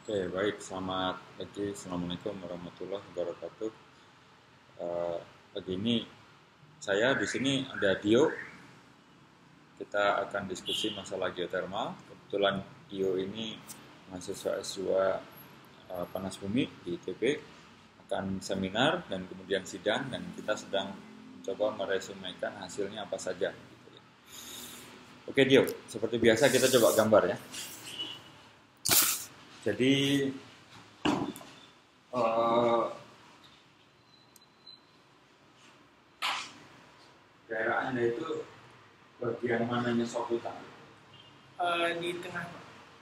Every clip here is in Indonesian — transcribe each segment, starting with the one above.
Oke, baik. Selamat pagi. Assalamualaikum warahmatullahi wabarakatuh. Pagi ini saya di sini ada Dio. Kita akan diskusi masalah geothermal. Kebetulan Dio ini mahasiswa S2 panas bumi di ITB, akan seminar dan kemudian sidang, dan kita sedang mencoba meresumekan hasilnya apa saja. Oke Dio, seperti biasa kita coba gambar ya. Jadi daerah Anda itu bagian mananya Soputan? Di tengah, Pak.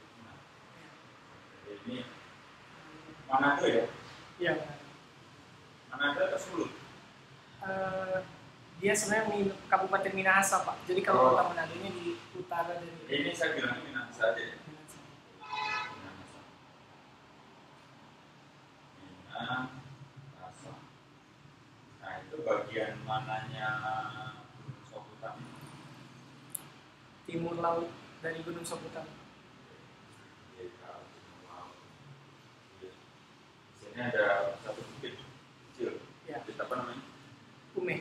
Ini Manado ya? Ya, Manado atau Sulut? dia sebenarnya Kabupaten Minahasa, Pak. Jadi kalau Kota Manado ini di utara dari Ini saya bilang Minahasa aja ya? Minahasa. Minahasa. Minahasa. Nah itu bagian mananya Soputan? Timur laut dari Gunung Soputan. Di sini ada satu bukit kecil. Ya. Bukit apa namanya? Umeh.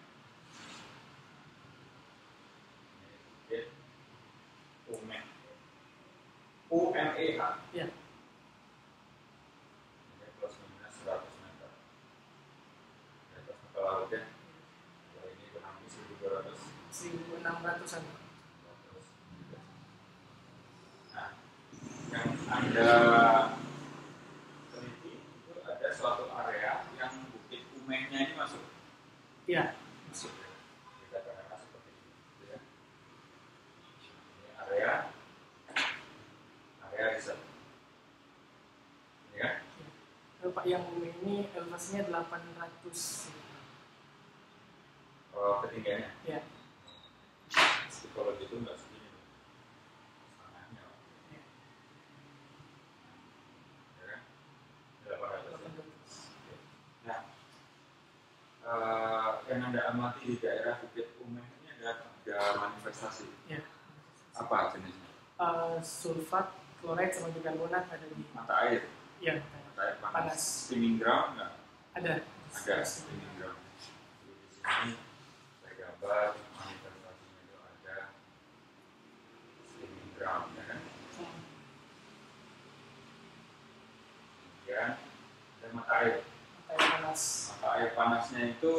Bukit Umeh. UMEH. Ya. Plus minus 100 meter. Di atas muka laut ya. Kalau ini kurang lebih 1.200. 1.600-an. Nah, yang Anda teliti itu ada suatu area yang bukit Umehnya ini masuk. Ya. Masuk ya. Katakanlah seperti itu ya. Ini area riset. Ini kan? Lalu Pak, yang Umeh ini elevasinya 800. Ketinggiannya. Ya. Kalau gitu nggak segini. Setengahnya. Ya. Ya kan? 800. 800. Nah, yang Anda amati di daerah Bukit Umeh ini ada manifestasi. Ya. Apa jenisnya? Sulfat, klorida sama bikarbonat ada di Mata air. ya, Mata air panas. panas. Steaming ground nggak? Ada. Ada steaming ground. Jadi di sini saya gambar manifestasinya itu ada steaming ground ya kan? Kemudian ada mata air. Mata air panas. Mata air panasnya itu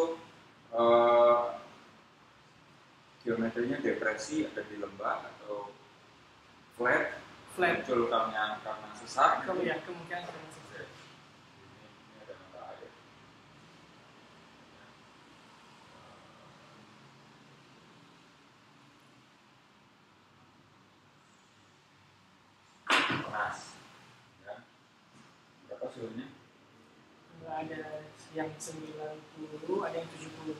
geometrinya depresi, ada di lembah atau flat, muncul karena sesar. Kemungkinan ada masuk. Ini ada mata air. Panas. Ya. Berapa suhunya? Ada yang 90, ada yang 70.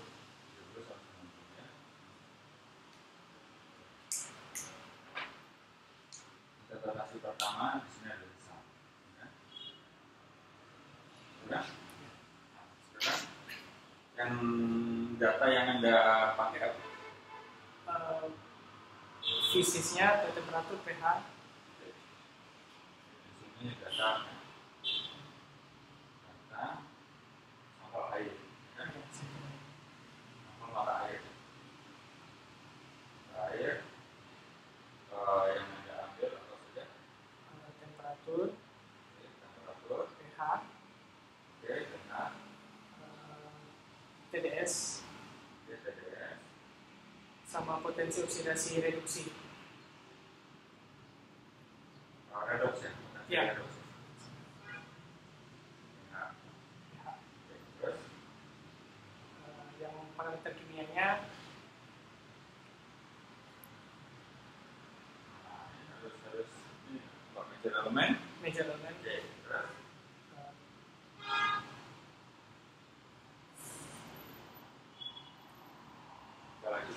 Interpretasi pertama di sini ada lisan. Ya. Sudah? Sudah? Yang data yang Anda pakai apa? Fisisnya, temperatur, pH. Di sini data sampel air. Ya. Sampel mata air. Mata air yang Anda ambil apa saja? Temperatur, Temperatur, pH, dengan TDS, TDS, sama potensi oksidasi reduksi. redox ya? Ya. Redox. Nah, pH. terus Yang parameter kimianya harus ini major elemen. major element, Oke, terus apa lagi?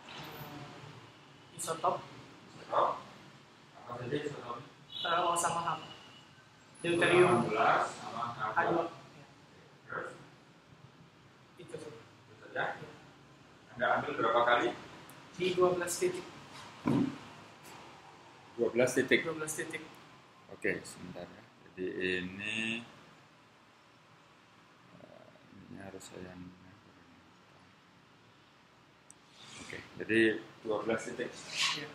isotop, Isotop. Apa saja isotop? sama HAM, deuterium 18 sama H2. H2. Ya, Terus itu saja. itu saja. Anda ambil berapa kali? Di 12 titik. 12 titik. 12 titik. Oke, sebentar ya. Jadi ini harus saya. Oke, jadi 12 titik. Ya.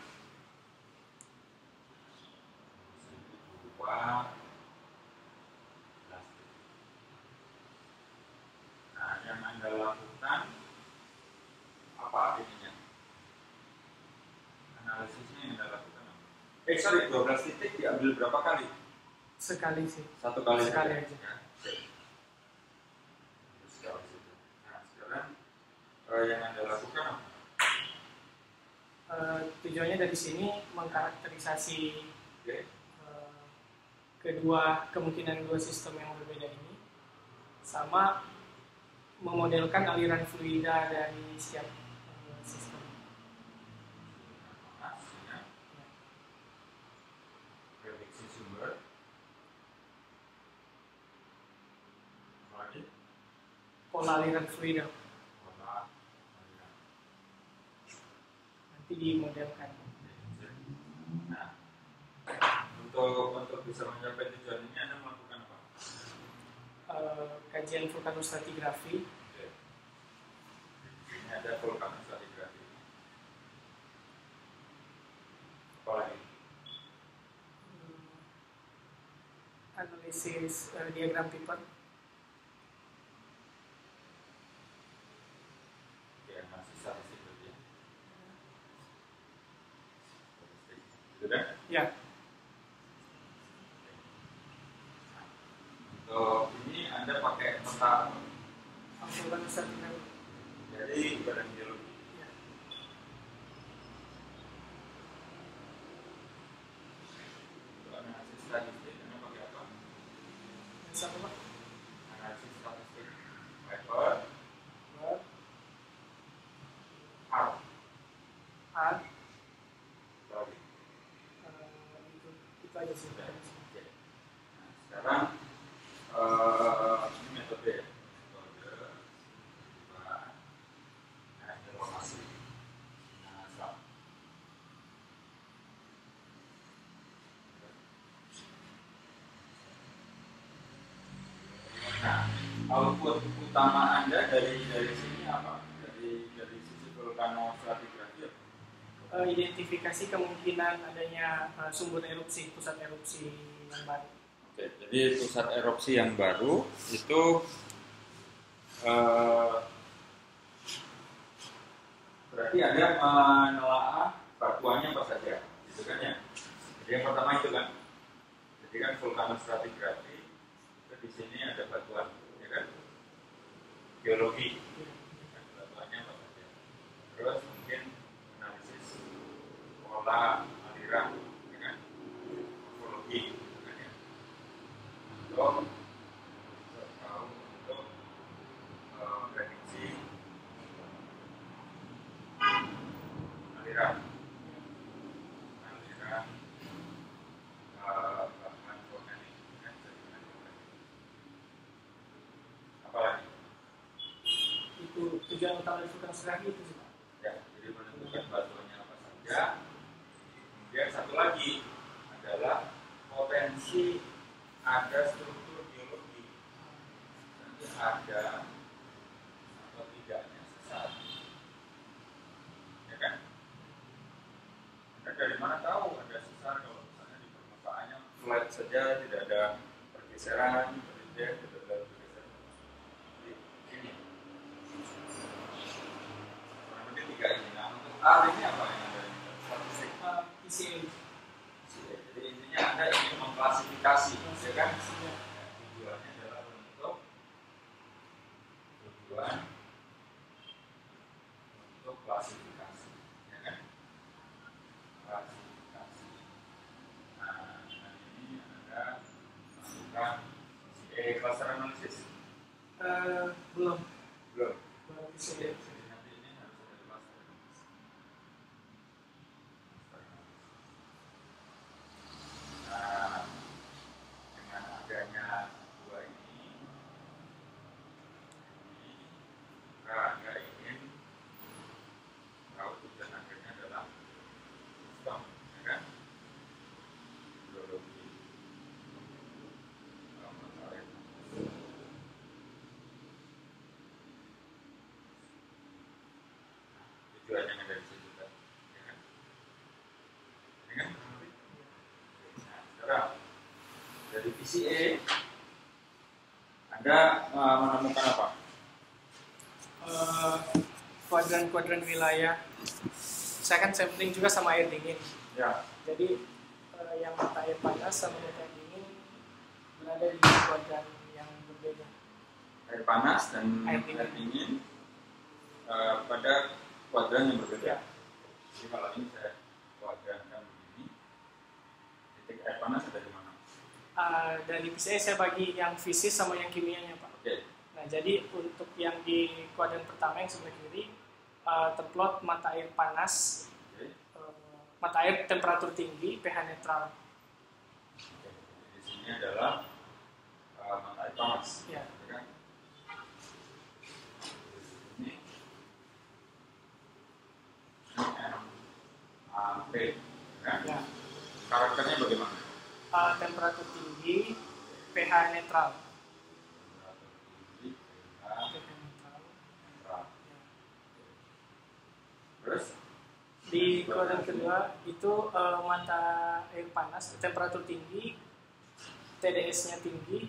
Nah, yang Anda lakukan apa ininya? Analisisnya yang Anda lakukan apa? 12 titik diambil berapa kali? Sekali sih. Satu kali Sekali saja. aja. Ya. Nah, sekarang yang Anda lakukan apa? Tujuannya dari sini mengkarakterisasi Oke. kemungkinan dua sistem yang berbeda ini, sama memodelkan aliran fluida dari setiap sistem. Prediksi sumber. Lagi. Pola aliran fluida Pola aliran. nanti dimodelkan. Nah, untuk bisa mencapai tujuan ini Anda melakukan apa? Kajian vulkanostratigrafi. Oke. Ini ada vulkanostratigrafi. Apa lagi? Analisis diagram Piper. Oke, masih statistik berarti ya. Statistik. Sudah? Ya. Untuk ini Anda pakai peta Vulkanostratigrafi. dari badan geologi. Ya. Untuk analisis statistik Anda pakai apa? Yang satu Pak. Analisis statistik Piper, R. A. Lagi. Itu aja sih. Sudah. Oke. Nah, sekarang ini metode ya. Informasi. Nah, output utama Anda dari sini apa? Dari sisi vulkanostratigrafi apa? Identifikasi kemungkinan adanya sumber erupsi, pusat erupsi yang baru. Oke, jadi pusat erupsi yang baru itu berarti Anda menelaah batuannya apa saja, gitu kan ya? Jadi yang pertama itu kan, jadi kan vulkanostratigrafi itu di sini ada batuan, ya kan? Geologi, kan batuannya apa saja. Terus mungkin analisis pola aliran, ya kan? Morfologi, gitu kan ya? Untuk prediksi aliran bahan organik, kan? Apa lagi? Itu tujuan utama dari vulkanografi itu sih Pak. Ya, jadi menentukan batuannya apa saja. Kemudian satu lagi adalah potensi ada struktur geologi, nanti ada atau tidaknya sesar, ya kan? Anda dari mana tahu ada sesar kalau misalnya di permukaannya flat saja, tidak ada pergeseran, tidak ada pergeseran. Ini kurang lebih tiga ini. Nah, untuk A ini apa yang ada? Statistik. PCA. Jadi intinya Anda ingin mengklasifikasi, ya kan? Tujuannya adalah untuk klasifikasi, ya kan? Klasifikasi. Nah, ini Anda masukkan cluster analysis. Belum. Belum. Baru PCA. Jadi nanti ini harus ada cluster analysis. Nah, dengan adanya dua ini maka Anda ingin tahu tujuan akhirnya adalah sistem, ya kan? Geologi. banyak yang dari situ juga, ya kan? Ya kan? Nah, sekarang dari PCA Anda menemukan apa? Kuadran-kuadran wilayah. Saya kan sampling juga sama air dingin. Ya. Jadi yang mata air panas sama mata air dingin berada di kuadran yang berbeda. Air panas dan Air air dingin. dingin pada kuadran yang berbeda. Ya. Jadi kalau ini saya kuadrankan begini, titik air panas ada di mana? Dari PCA saya bagi yang fisik sama yang kimianya, Pak. Oke. Nah, jadi untuk yang di kuadran pertama yang sebelah kiri terplot mata air panas, Oke. mata air temperatur tinggi, pH netral. Oke. Di sini adalah mata air panas. Ya. Kan? Ini MAP, kan? Ya. Karakternya bagaimana? Temperatur tinggi, pH netral. Temperatur tinggi, pH pH netral. netral. Terus Di kuadran kedua itu mata air panas, temperatur tinggi, TDS-nya tinggi,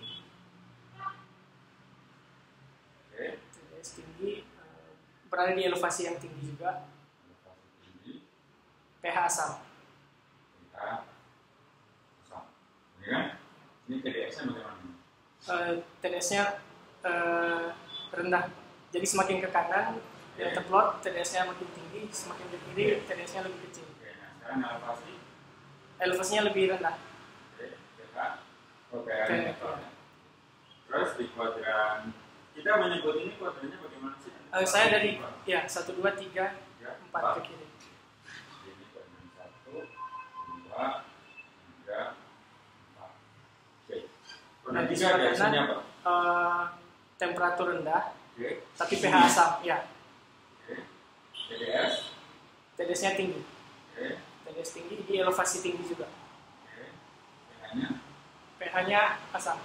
oke, TDS tinggi, berada di elevasi yang tinggi juga, elevasi tinggi, pH asam. pH asam. Ini kan? Ini TDS-nya bagaimana? TDS-nya rendah. Jadi semakin ke kanan yang terplot TDS-nya makin tinggi, semakin ke kiri TDS-nya lebih kecil. Oke, nah sekarang elevasi. Elevasinya lebih rendah. Oke, pH. Oh, pH-nya Oke, netral. ya. Terus di kuadran kita menyebut ini kuadrannya bagaimana sih? Saya dari 1, 2, 3, 4 ke kiri. Ini kuadran 1, 2, 3, 4. Oke. Kuadran 3 ada isinya apa? Temperatur rendah, Oke. tapi pH asam, ya. Oke. TDS. TDS-nya tinggi. Oke. TDS tinggi di elevasi tinggi juga. Oke. pH-nya. pH-nya asam.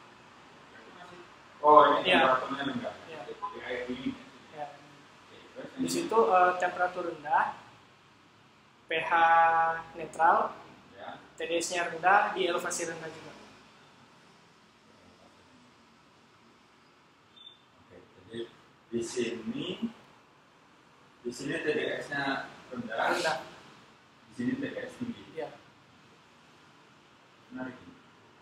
Oh, ini Ya. temperaturnya rendah. Ya. Jadi air dingin. Ya. Oke. Terus Di ini. situ temperatur rendah, pH netral, Ya. TDS-nya rendah di elevasi rendah juga. Oke, jadi di sini TDS-nya rendah, Rendah. di sini TDS tinggi. Ya. Menarik ini.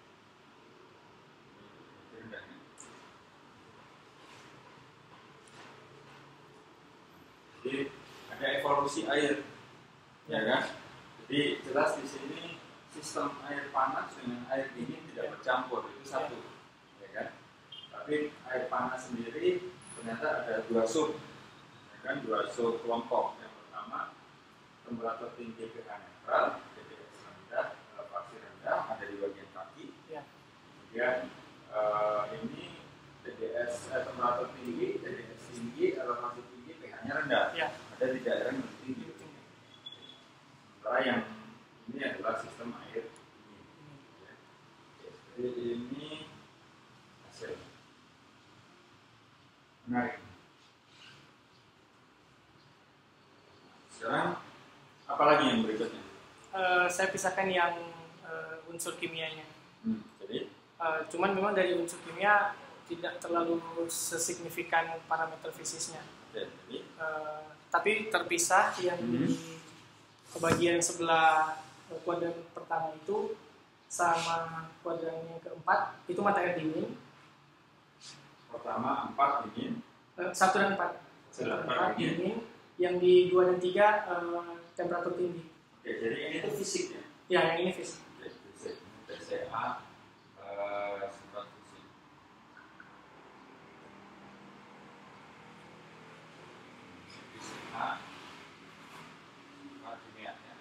Ini rendahnya. Jadi ada evolusi air, ya kan? Jadi jelas di sini sistem air panas dengan air dingin tidak bercampur, itu satu, ya kan? Tapi air panas sendiri ternyata ada dua sub, ya kan? Dua sub kelompok. Yang pertama temperatur tinggi pH netral, TDS rendah, elevasi rendah ada di bagian kaki. Ya. Kemudian ini TDS temperatur tinggi, TDS tinggi, elevasi tinggi, pH-nya rendah. Ya. Ada di daerah yang lebih tinggi. Sementara yang ini adalah sistem air dingin. Ya. Jadi ini hasil. Menarik. Sekarang apa lagi yang berikutnya? Saya pisahkan yang unsur kimianya. Jadi Cuman memang dari unsur kimia tidak terlalu sesignifikan parameter fisiknya. jadi Tapi terpisah yang di bagian sebelah kuadran pertama itu sama kuadran yang keempat itu mata air dingin. pertama 4 dingin. 1 dan 4. 1 dan 4 dingin. dingin. Yang di 2 dan 3 temperatur tinggi. Oke, jadi ini tuh fisiknya. Ya, yang ini fisik. Oke, fisik. TCA sifat fisik. Fisik A sifat kimia ya.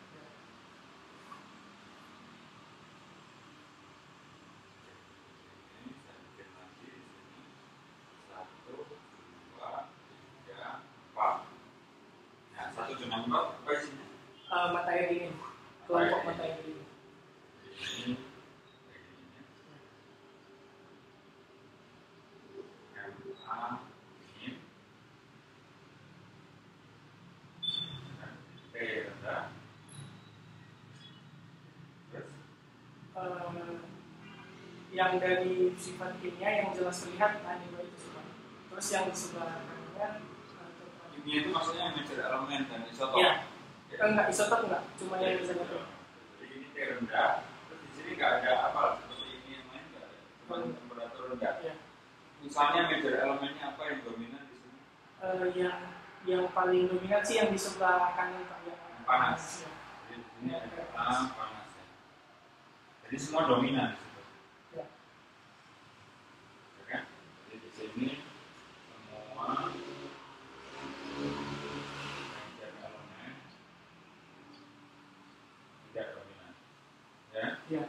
Ini saya bikin lagi di sini 1, 2, 3, 4. Nah, 1 dengan 4 apa isinya? Mata air dingin. Kelompok mata air dingin. Ini yang dari sifat kimia yang jelas terlihat H2 itu semua. Terus yang di sebelah kanannya kimia itu maksudnya major elemen dan isotop. Ya. Enggak, isotop enggak, cuma yang bisa Jadi ini T rendah, terus di sini nggak ada apa seperti ini yang lain nggak ada, cuma temperatur rendah. Ya. Misalnya major elemennya apa yang dominan di sini? Yang paling dominan sih yang di sebelah kanan Pak, yang panas. Ya. Jadi di sini ada panas. Ya. Jadi semua dominan di situ. Ya. Ya kan? Jadi di sini semua tidak dominan, ya. Ya.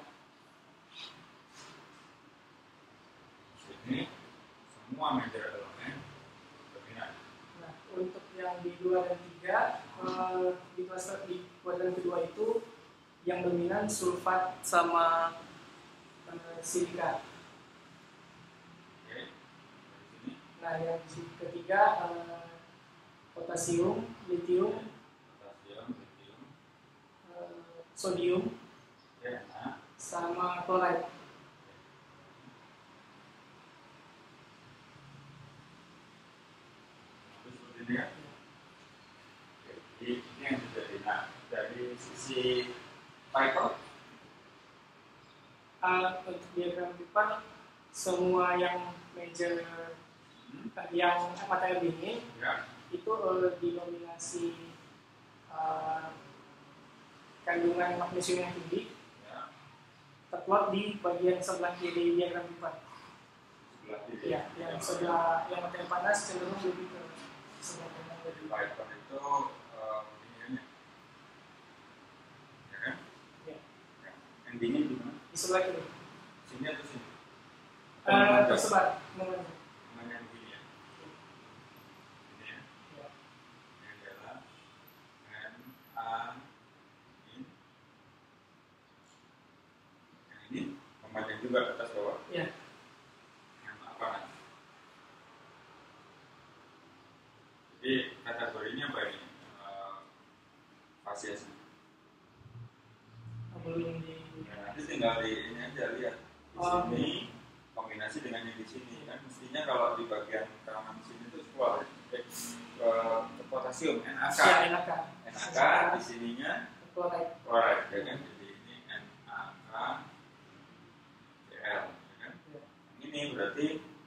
Sini semua major elemen dominan. Nah, untuk yang di 2 dan 3 di klaster di kuadran kedua itu yang dominan sulfat sama silika. Oke. Dari sini Nah, yang ketiga potasium, litium, potasium, litium, sodium, ya, nah. sama chloride. Seperti ini ya. Jadi ini yang terjadi. Nah, dari sisi Python, Untuk diagram pipa semua yang major yang materi dingin ya, itu didominasi kandungan magnesium yang tinggi ya, terkuat di bagian sebelah kiri diagram pipa. sebelah kiri. Ya, yang sebelah yang materi panas cenderung lebih ke sebelah kanan Jadi dari Python itu ini ya kan? ya, Ya. Yang dingin di mana? di sebelah kiri. Sini atau sini? Tersebar mengenai. Namanya begini ya. Ini ya. Ya. Ini adalah Na in. Yang ini memanjang juga ke atas bawah. Ya. Yang apa nanti? Jadi kategorinya apa ini? Fasies. Belum di Ya, nanti tinggal di ini aja lihat di sini kombinasi dengan yang di sini kan mestinya kalau di bagian kanan sini itu keluar potasium NaK. ya, NaK. NaK di sininya Chloride. chloride ya kan, jadi ini NaK Cl ya kan. Ya. Ini berarti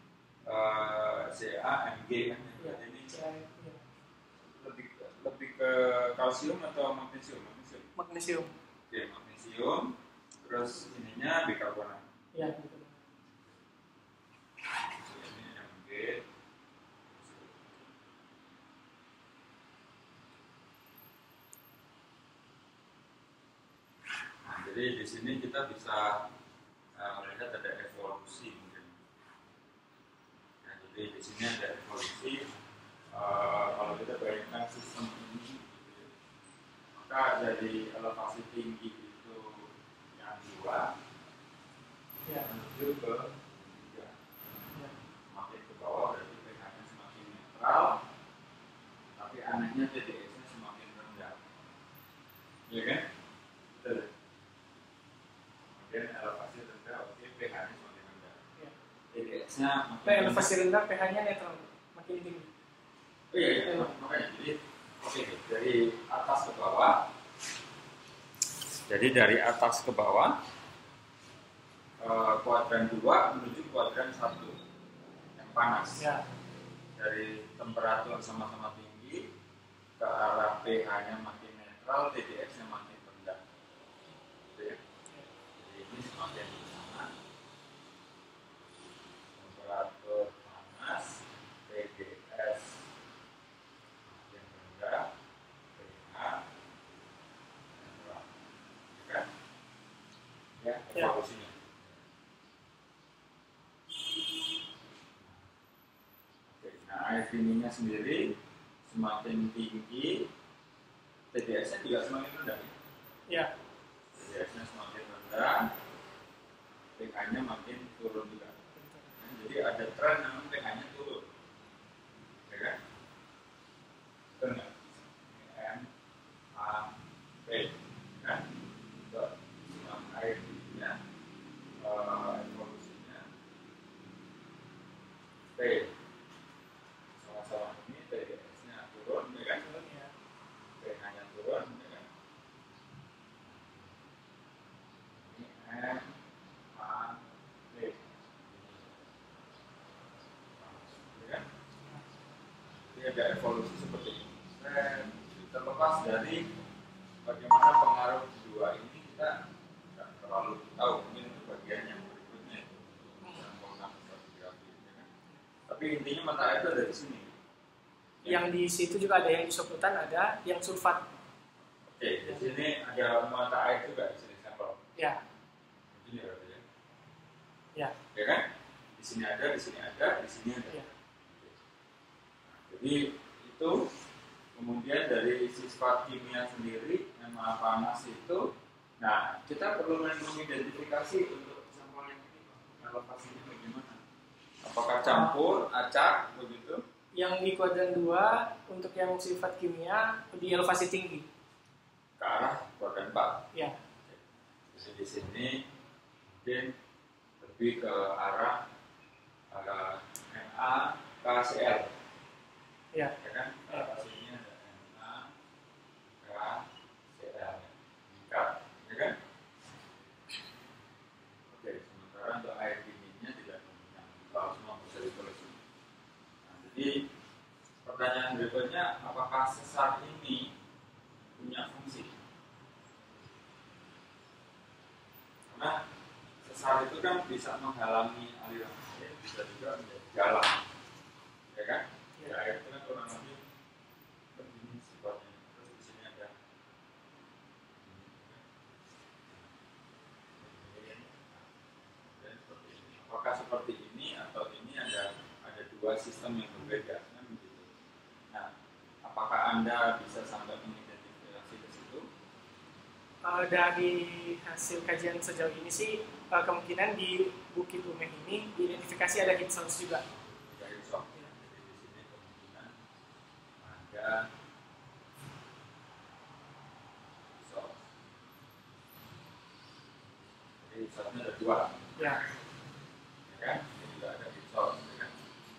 CaMg kan, berarti ini Ya. lebih ke kalsium atau magnesium? Magnesium. Oke, magnesium, terus ininya bikarbonat. Ya, betul. Ini Mg. Nah, jadi di sini kita bisa melihat ada evolusi mungkin. Nah, jadi di sini ada evolusi. Kalau kita bayangkan sistem ini, maka dari elevasi tinggi itu yang 2 Ya. menuju ke 3. Ya. Semakin ke bawah berarti pH-nya semakin netral, tapi anehnya TDS-nya semakin rendah. Iya kan? Betul. Kemudian elevasi rendah, oke, pH-nya semakin rendah. Ya. TDS-nya makin Elevasi rendah pH-nya netral, makin tinggi. Oh iya, makanya jadi oke, dari atas ke bawah. Jadi dari atas ke bawah kuadran 2 menuju kuadran 1 yang panas. Ya. Dari temperatur sama-sama tinggi ke arah pH-nya makin netral, TDS-nya makin rendah. Gitu ya. Jadi ini semakin ke sana. Temperatur panas, TDS makin rendah, pH netral. Ya kan? Ya, evolusinya. Nah, air dinginnya sendiri semakin tinggi, TDS-nya juga semakin rendah. Ya. TDS-nya semakin rendah, pH-nya makin turun juga. Nah, jadi ada tren memang pH-nya turun, ya kan? Betul nggak? N, A, P, kan? Untuk air dinginnya evolusinya sama-sama ini TS-nya turun, ya kan? Ya. pH-nya turun, ya kan? Ini M, A, D, ya kan? Jadi ada evolusi seperti ini. Terlepas dari bagaimana pengaruh dua ini kita nggak terlalu tahu, mungkin itu bagian yang berikutnya itu sampel stratigrafi, ya kan? Tapi intinya mata air itu ada di sini. Yang di situ juga ada yang isoputan, ada yang sulfat. Oke, di sini ada mata air juga di sini sampel. Ya. Ini berarti ya. Ya. Ya kan? Di sini ada, di sini ada, di sini ada. Ya. Jadi itu kemudian dari sifat kimia sendiri nama panas itu, nah kita perlu mengidentifikasi untuk sampel yang ini elevasinya bagaimana? Apakah campur, acak, begitu? Yang di kuadran 2 untuk yang sifat kimia di elevasi tinggi. Ke arah kuadran 4. Ya. Jadi di sini mungkin lebih ke arah NaKCl. Ya. Ya kan? Elevasinya ada NaKCl. Meningkat, ya kan? Oke, sementara untuk air dinginnya tidak meminang. Kalau semua bisa ditulis. Nah, jadi pertanyaan berikutnya, apakah sesar ini punya fungsi? Karena sesar itu kan bisa menghalangi aliran air, bisa juga menjadi jalan, ya kan? Ya, air itu kan kurang lebih begini sifatnya. Terus di sini ada dan seperti ini. Apakah seperti ini atau ini ada dua sistem yang berbeda? Kan begitu. Nah, apakah Anda bisa sampai mengidentifikasi ke situ? Dari hasil kajian sejauh ini sih kemungkinan di Bukit Umeh ini diidentifikasi ada heat source juga. Dari sok. Ya. Jadi di sini kemungkinan ada source. Jadi source-nya ada dua. Ya. Ya kan? Ini juga ada heat source, ya kan?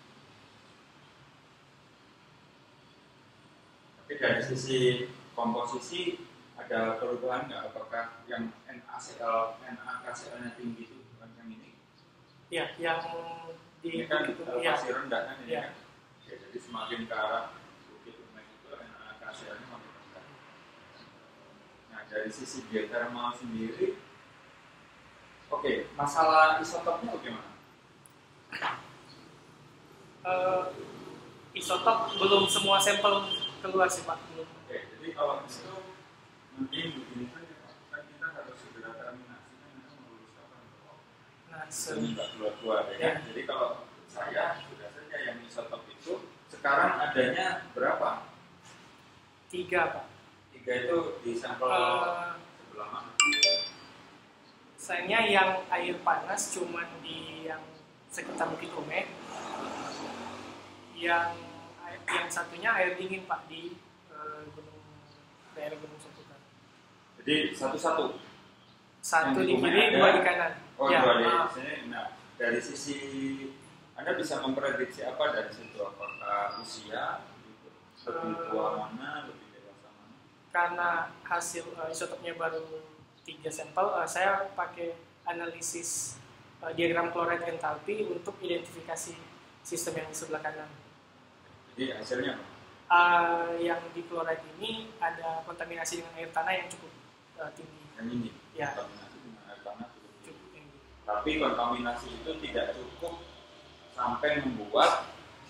Tapi dari sisi komposisi ada perubahan nggak? Apakah yang NaKCl-nya tinggi itu bukan yang ini? Ya, yang di Ini kan Bukit Umeh. Ya. elevasi rendah kan ini Ya. kan? Ya, jadi semakin ke arah Bukit Umeh itu NaKCl-nya makin rendah. Nah, dari sisi geothermal sendiri, oke, masalah isotopnya bagaimana? Isotop belum semua sampel keluar sih Pak, belum. Oke, jadi kalau itu mungkin begini saja Pak, kan kita harus segera terminasi kan kita melurus kapan berapa? Nah, Ini nggak keluar-keluar ya kan? Jadi kalau saya sudah saja yang isotop itu sekarang adanya berapa? 3 Pak. 3 itu di sampel sebelah mana? Sayangnya yang air panas cuman di yang sekitar Bukit Umeh. Yang satunya air dingin Pak di daerah Gunung Soputan. Jadi satu-satu. Satu Yang di Umeh kiri, ada. 2 di kanan. Oh, Ya, dua di sini. Nah, dari sisi Anda bisa memprediksi apa dari situ? Apakah usia, lebih tua mana, lebih dewasa mana? karena hasil isotopnya baru 3 sampel, saya pakai analisis diagram chloride enthalpy untuk identifikasi sistem yang di sebelah kanan. Jadi hasilnya apa? Yang di chloride ini ada kontaminasi dengan air tanah yang cukup tinggi. Yang ini, Ya. kontaminasi dengan air tanah cukup tinggi. Cukup tinggi. Tapi kontaminasi itu tidak cukup sampai membuat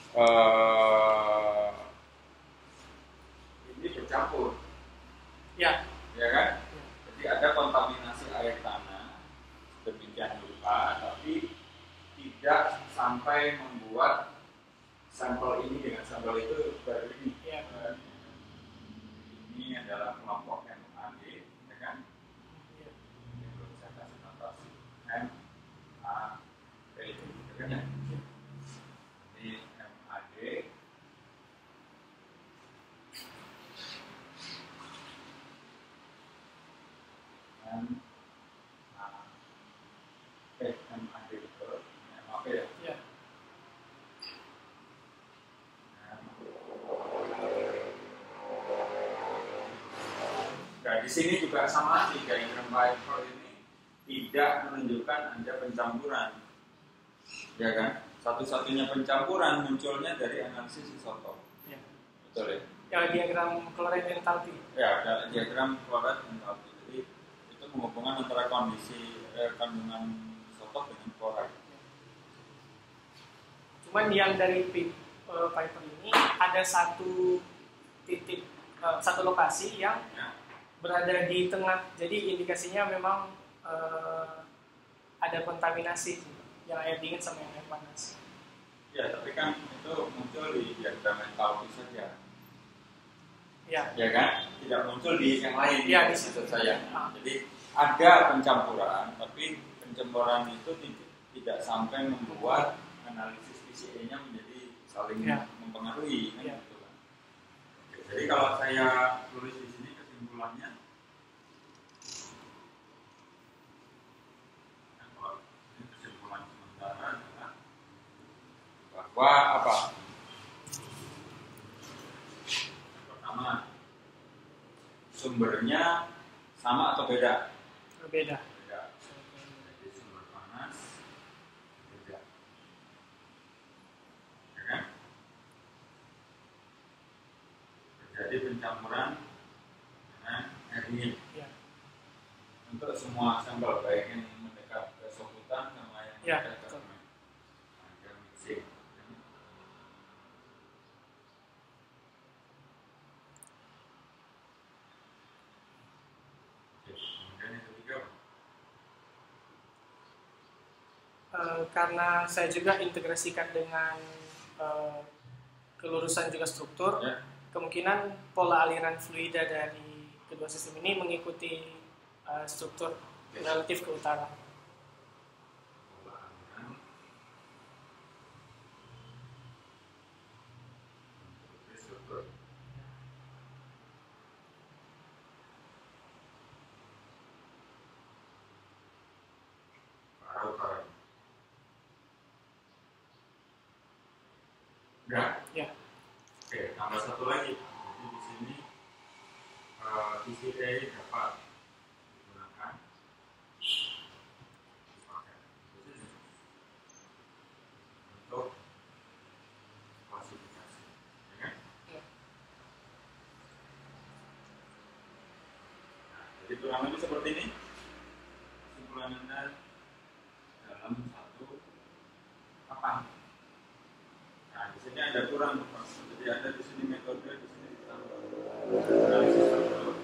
ini bercampur, Ya. ya kan? Jadi ada kontaminasi air tanah demikian rupa, tapi tidak sampai membuat sampel ini dengan sampel itu berini. Ya. Ini adalah kelompok MAD, ya kan? Ya. Ini belum saya kasih notasi MAD, ya kan ya? Ini MAD. MAD betul, MAP ya. Ya. sini juga sama, di diagram Piper ini tidak menunjukkan ada pencampuran, ya kan? Satu-satunya pencampuran munculnya dari analisis isotop. Ya. Betul ya? Ya, diagram chloride enthalpy. Ya, ada diagram chloride enthalpy. Jadi itu penghubungan antara kondisi kandungan isotop dengan chloride. Cuman yang dari Piper ini ada satu titik, satu lokasi yang berada di tengah. Jadi indikasinya memang ada kontaminasi yang air dingin sama yang air panas. Ya, tapi kan itu muncul di diagram enthalpy saja. Ya kan? Tidak muncul di yang lain. Ya, di situ saya. Jadi ada pencampuran, tapi pencampuran itu tidak sampai membuat analisis PCA-nya menjadi saling mempengaruhi, kan? Gitu kan? Oke, jadi kalau saya tulis di sini kesimpulannya, kalau ini kesimpulan sementara adalah bahwa apa? Pertama, sumbernya sama atau beda? Berbeda. Beda. Jadi sumber panas beda. Ya kan? Terjadi pencampuran dengan air dingin. Ya. Untuk semua sampel, baik yang mendekat ke sokutan sama yang mendekat ke mixing. Karena saya juga integrasikan dengan kelurusan juga struktur, kemungkinan pola aliran fluida dari kedua sistem ini mengikuti struktur relatif ke utara. Enggak? Ya. Oke, tambah satu lagi. Jadi di sini PCA dapat digunakan untuk klasifikasi. Ya kan? Ya. Nah, jadi kurang lebih seperti ini. Kesimpulan Anda dalam satu papan. Nah, di sini ada kurang, jadi ada di sini metode, di sini analisis struktur,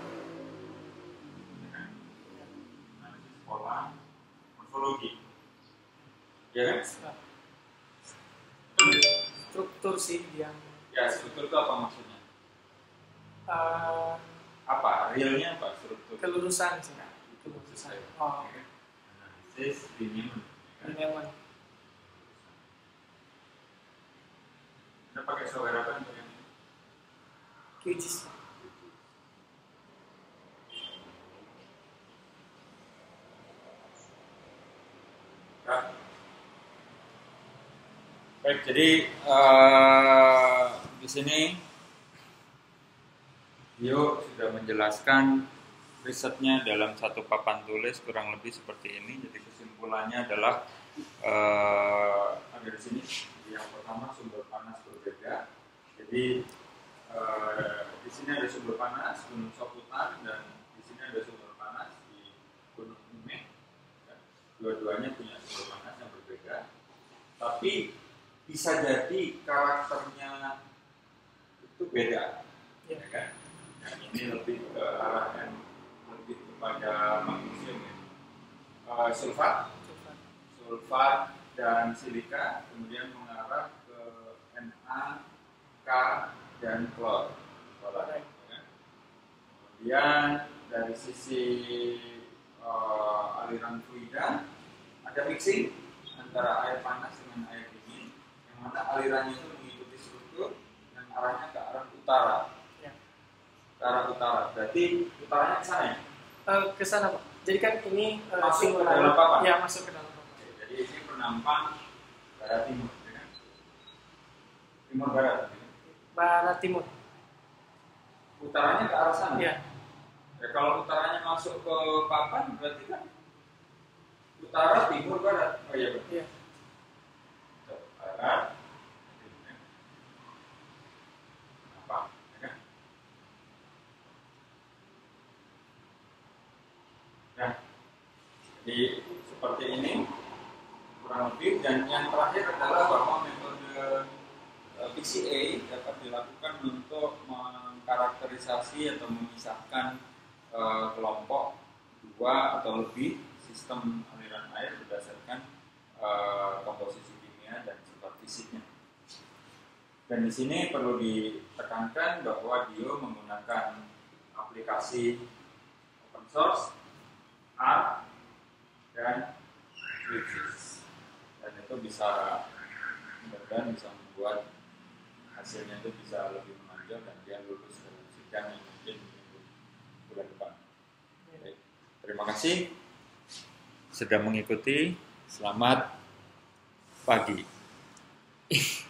analisis pola, morfologi, ya kan? Struktur sih yang. Ya, struktur itu apa maksudnya? Apa? Realnya apa struktur? Kelurusan sih. Kelurusan. Oh. Analisis linear. Linear. Anda pakai software apa untuk yang ini? QGIS. Nah. Baik, jadi di sini Dio sudah menjelaskan risetnya dalam satu papan tulis kurang lebih seperti ini. Jadi kesimpulannya adalah ada di sini. Yang pertama, sumber panas berbeda. Jadi di sini ada sumber panas Gunung Soputan dan di sini ada sumber panas di Gunung Umeh. Dua-duanya punya sumber panas yang berbeda. Tapi bisa jadi karakternya itu beda, ya kan? Yang ini lebih ke arah yang lebih kepada magnesium, ya. Sulfat dan silika, kemudian mengarah ke Na, K, dan klor. Ya. Kemudian dari sisi aliran fluida ada mixing antara air panas dengan air dingin, yang mana alirannya itu mengikuti struktur dan arahnya ke arah utara. Ya. Ke arah utara. Berarti utaranya ke sana ya? Ke sana, Pak. Jadi kan ini masuk ke dalam papan. Ya, masuk ke dalam papan. Jadi ini penampang barat timur, ya kan? Timur barat. Ya? Barat timur. Utaranya ke arah sana. Ya. Ya, kalau utaranya masuk ke papan berarti kan utara, timur, barat. Oh iya betul. Iya. Barat, timur, apa? Ya kan? Nah, jadi seperti ini kurang lebih, dan yang terakhir adalah bahwa metode PCA dapat dilakukan untuk mengkarakterisasi atau memisahkan kelompok dua atau lebih sistem aliran air berdasarkan komposisi kimia dan sifat fisiknya. Dan di sini perlu ditekankan bahwa Dio menggunakan aplikasi open source, R, dan QGIS, dan itu bisa mudah-mudahan bisa membuat hasilnya itu bisa lebih menonjol dan dia lulus dalam sidang yang mungkin bulan depan. Baik. Terima kasih sudah mengikuti. Selamat pagi.